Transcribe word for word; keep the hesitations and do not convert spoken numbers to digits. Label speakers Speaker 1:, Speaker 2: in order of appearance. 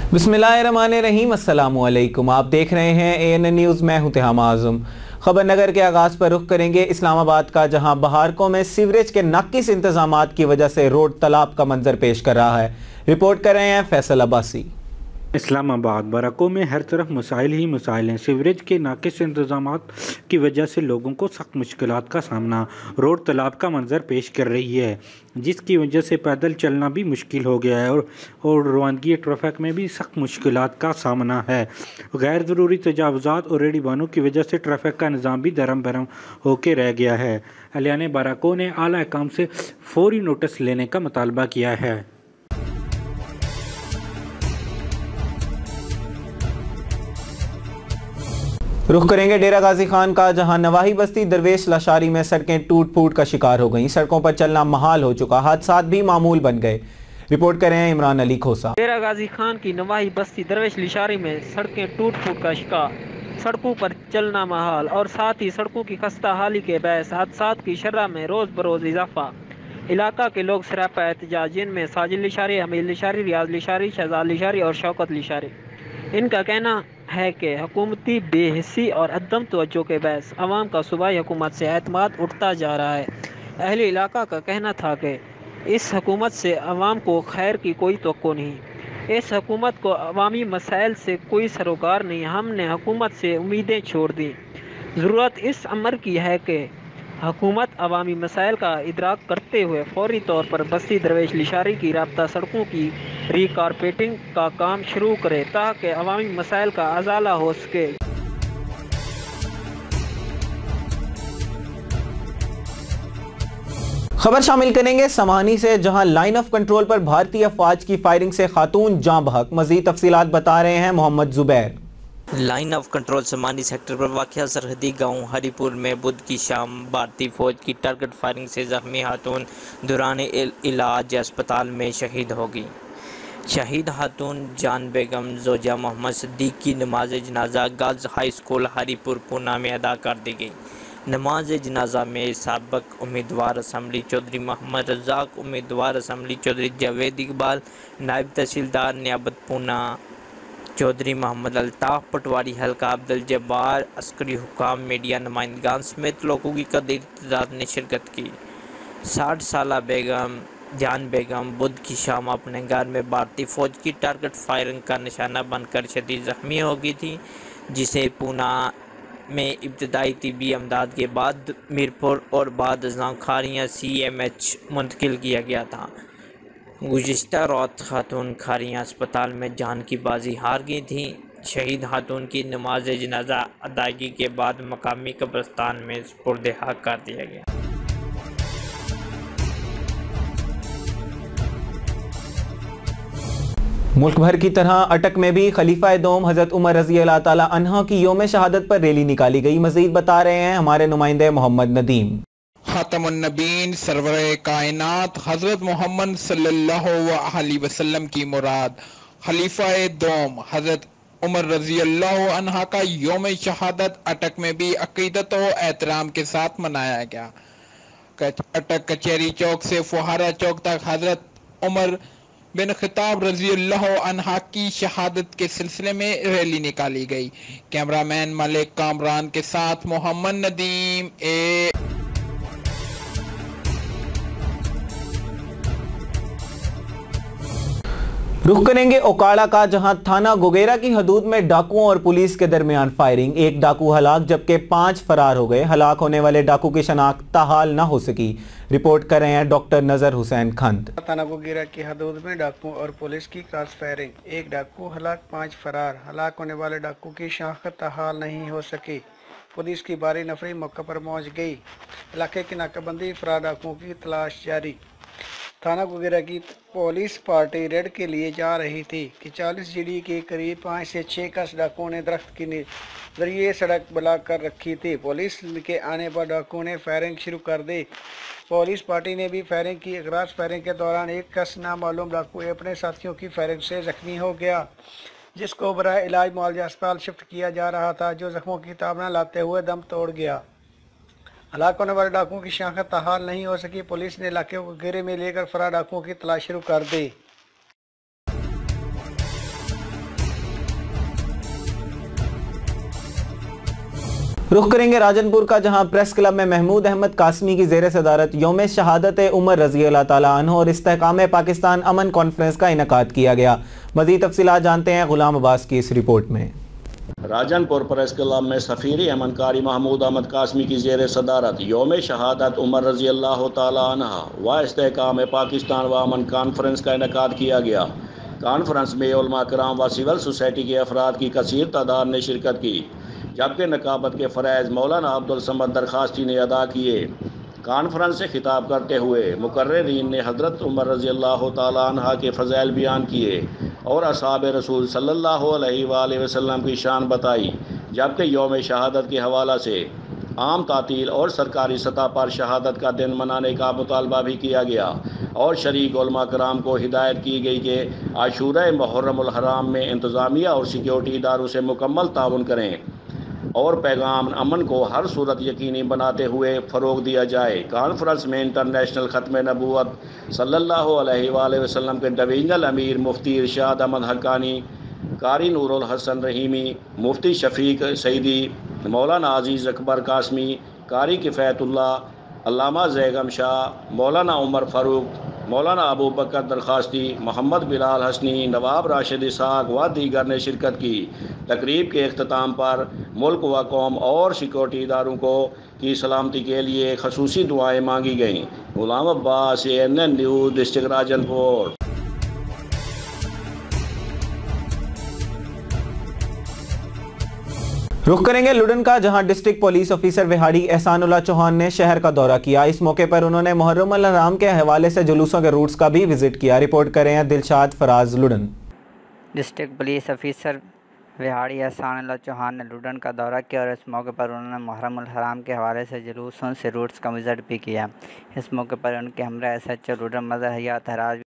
Speaker 1: बिस्मिल्लाहिर्रहमानिर्रहीम, अस्सलामु अलैकुम। आप देख रहे हैं ए एन एन न्यूज़। मैं हूं तिहाम आज़म। खबर नगर के आगाज़ पर रुख करेंगे इस्लामाबाद का, जहां बहारकों में सीवरेज के नाकिस इंतजामात की वजह से रोड तालाब का मंजर पेश कर रहा है। रिपोर्ट कर रहे हैं फैसल अब्बासी।
Speaker 2: इस्लामाबाद बराकों में हर तरफ मसाइल ही मसाइल हैं। सीवरेज के नाकिस इंतजामात की वजह से लोगों को सख्त मुश्किलात का सामना, रोड तालाब का मंजर पेश कर रही है, जिसकी वजह से पैदल चलना भी मुश्किल हो गया है और और रवानगी ट्रैफिक में भी सख्त मुश्किलात का सामना है। गैर ज़रूरी तजावुज़ात और रेडीबानों की वजह से ट्रैफिक का निज़ाम भी दरम बरम होकर रह गया है। अहलियान बराकों ने आला हुकाम से फौरी नोटिस लेने का मुतालबा किया है।
Speaker 1: रुख करेंगे डेरा गाजी खान का, जहां नवाही बस्ती दरवेश लाशारी में सड़कें टूट फूट का शिकार हो गईं। सड़कों पर चलना महाल हो चुका, हादसात भी मामूल बन गए। रिपोर्ट कर रहे हैं इमरान अली खोसा।
Speaker 3: डेरा गाजी खान की नवाही बस्ती दरवेश लाशारी में सड़कें टूट फूट का शिकार, सड़कों पर चलना महाल और साथ ही सड़कों की खस्ता हाली के बायस हादसात की शरह में रोज़ बरोज़ इजाफा। इलाका के लोग सरापा एहतजाज, जिनमें साजिद लाशारी, हमीद लाशारी, रियाज लाशारी, शहजाद लाशारी और शौकत लाशारी। इनका कहना है कि हुकूमती बेहिसी और अदम तवज्जो के बायस अवाम का सूबाई हुकूमत से एतमाद उठता जा रहा है। अहले इलाका का कहना था कि इस हुकूमत से अवाम को खैर की कोई तवक्को नहीं। इस हुकूमत को अवामी मसाइल से कोई सरोकार नहीं। हमने हुकूमत से उम्मीदें छोड़ दी। ज़रूरत इस अमर की है कि हुकूमत अवामी मसाइल का इदराक करते हुए फौरी तौर पर बस्ती दरवेश लाशारी की राब्ता सड़कों की रीकारपेटिंग का काम शुरू करे, ताकि अवामी मसाइल का अजाला हो सके।
Speaker 1: खबर शामिल करेंगे समानी से, जहां लाइन ऑफ कंट्रोल पर भारतीय अफवाज की फायरिंग से खातून जाँ बहक। मजीद तफसीलात बता रहे हैं Mohammad Zubair.
Speaker 4: Line of control Samani sector पर वाक़या सरहदी गांव हरीपुर में बुध की शाम भारतीय फौज की टारगेट फायरिंग से जख्मी खातून दौरान इलाज अस्पताल में शहीद हो गई। शहीद खातून जान बेगम जोजा मोहम्मद सिद्दीक की नमाज जनाजा girls high school Haripur Poona में अदा कर दी गई। नमाज जनाजा में साबिक उम्मीदवार असम्बली चौधरी मोहम्मद रज़ाक, उम्मीदवार असम्बली चौधरी जावेद इकबाल, नायब तहसीलदार नियाबत पूना चौधरी मोहम्मद अल्ताफ़, पटवारी हल्का अब्दुल जब्बार, अस्करी हुकाम, मीडिया नुमाइंदगान समेत लोगों की कदीर तादाद ने शिरकत की। साठ साल बेगम जान बेगम बुध की शाम अपने घर में भारतीय फ़ौज की टारगेट फायरिंग का निशाना बनकर शदीद ज़ख्मी हो गई थी, जिसे पूना में इब्तदाई तिब्बी अमदाद के बाद मीरपुर और बाद अज़ां खारियाँ सी एम एच मुंतकिल किया गया था। गुज़िश्ता रात खातून खारियाँ अस्पताल में जान की बाजी हार गई थी। शहीद खातून की नमाज जनाजा अदायगी के बाद मकामी कब्रिस्तान में सुपुर्द हक कर दिया गया।
Speaker 1: मुल्क भर की तरह अटक में भी खलीफा दोम हज़रत उमर रज़ी अल्लाह ताला अन्हा की यौम शहादत पर रैली निकाली गई। मज़ीद बता रहे हैं हमारे नुमाइंदे मोहम्मद नदीम।
Speaker 5: खातमुन नबीन सरवरे कायनात हज़रत मोहम्मद सल्लल्लाहु अलैहि वसल्लम की मुराद खलीफा दोम हज़रत उमर रज़ी अल्लाह अन्हा का यौम शहादत अटक में भी अक़ीदत और एहतराम के साथ मनाया गया। अटक कचहरी चौक से फुहारा चौक तक हज़रत उमर बिन खिताब रज़ी अल्लाह अन्हा की शहादत के सिलसिले में रैली निकाली गई। कैमरामैन मलिक कामरान के साथ मोहम्मद नदीम। ए
Speaker 1: रुख करेंगे ओकाड़ा का, जहां थाना गोगेरा की हदूद में डाकुओं और पुलिस के दरमियान फायरिंग। एक डाकू हलाक जबकि पांच फरार हो गए। हलाक होने वाले डाकू की शनाख्त ताहाल न हो सकी। रिपोर्ट कर रहे हैं डॉक्टर नजर हुसैन खंड।
Speaker 6: थाना गोगेरा की हदूद में डाकुओं और पुलिस की क्रॉस फायरिंग। एक डाकू हलाक, पांच फरार। हलाक होने वाले डाकू की शनाख्त ताहाल नहीं हो सकी। पुलिस की भारी नफरी मौके पर पहुंच गई। इलाके की नाकाबंदी, फरार डाकुओं की तलाश जारी। थाना गोगेरा की पुलिस पार्टी रेड के लिए जा रही थी कि चालीस जीडी के करीब पाँच से छः कस डाकुओं ने दरख्त के जरिए सड़क ब्लॉक कर रखी थी। पुलिस के आने पर डाकुओं ने फायरिंग शुरू कर दी। पुलिस पार्टी ने भी फायरिंग की। क्रॉस फायरिंग के दौरान एक कस नामालूम डाकू अपने साथियों की फायरिंग से जख्मी हो गया, जिसको बराह इलाज मुआवजा अस्पताल शिफ्ट किया जा रहा था, जो जख्मों की ताब न लाते हुए दम तोड़ गया। हलाक होने वाले डाकुओं की शनाख्त ताहाल नहीं हो सकी। पुलिस ने इलाके को घेरे में लेकर फरार डाकुओं की तलाश शुरू कर दी।
Speaker 1: रुख करेंगे राजनपुर का, जहां प्रेस क्लब में महमूद अहमद कासमी की जेर सदारत यौम शहादत उमर रजी अल्लाह ताला अन्हु और इस्तेहकाम पाकिस्तान अमन कॉन्फ्रेंस का इनकाद किया गया। मज़ीद तफसीलात जानते हैं गुलाम अब्बास की इस रिपोर्ट में।
Speaker 7: राजनपुर प्रेस क्लब में सफ़ीर अमनकारी महमूद अहमद कासमी की जेर सदारत यौम शहादत उमर रजी अल्लाह ताला अन्हा व इस्तेहकाम पाकिस्तान व अमन कॉन्फ्रेंस का इनकाद किया गया। कॉन्फ्रेंस में उलमा कराम व सिविल सोसाइटी के अफराद की कसीर तादाद ने शिरकत की, जबकि नकाबत के फ़रज़ मौलाना अब्दुल समद दरखास्ती ने अदा किए। कॉन्फ्रेंस से खिताब करते हुए मुकर्रिरीन ने हज़रत उमर रज़ी अल्लाह ताला अन्हा के फ़ज़ाइल बयान किए और असहाब रसूल सल्लल्लाहु अलैहि वसल्लम की शान बताई, जबकि यौम शहादत के हवाला से आम तातील और सरकारी सतह पर शहादत का दिन मनाने का मुतालबा भी किया गया और शरीक उलमा कराम को हिदायत की गई कि आशूरा मुहर्रमुल हराम में इंतज़ामिया और सिक्योरिटी इदारों से मुकम्मल ताउन करें और पैगाम अमन को हर सूरत यकीनी बनाते हुए फ़रोग दिया जाए। कॉन्फ्रेंस में इंटरनेशनल ख़त्म नबूवत सल्लल्लाहु अलैहि वसल्लम के डिवीज़नल अमीर मुफ्ती इरशाद अहमद हक्कानी, कारी नूरुल हसन रहीमी, मुफ्ती शफीक सईदी, मौलाना अजीज़ अकबर कासमी, कारी किफ़ायतुल्लाह, अल्लामा ज़ैगम शाह, मौलाना उमर फ़ारूक, मौलाना अबू बकर दरखास्ती, मोहम्मद बिलाल हसनी, नवाब राशिद इसहाक व दीगर ने शिरकत की। तकरीब के अख्ताम पर मुल्क व कौम और सिक्योरिटी इदारों को की सलामती के लिए खसूसी दुआएँ मांगी गईं। Ghulam Abbas, A N N news, district Rajanpur.
Speaker 1: रुख करेंगे लुडन का, जहां district police officer Vehari Ehsanullah Chauhan ने शहर का दौरा किया। इस मौके पर उन्होंने मुहर्रमुल हराम के हवाले से जुलूसों के रूट्स का भी विजिट किया। रिपोर्ट कर रहे हैं Dilshad Faraz Luddan.
Speaker 8: District police officer Vehari Ehsanullah Chauhan ने लुडन का दौरा किया और इस मौके पर उन्होंने मुहर्रमुल हराम के हवाले से जुलूसों से रूट्स का विजिट भी किया। इस मौके पर उनके हमरा एस एच ओ लुडन मज़हर हयात हराज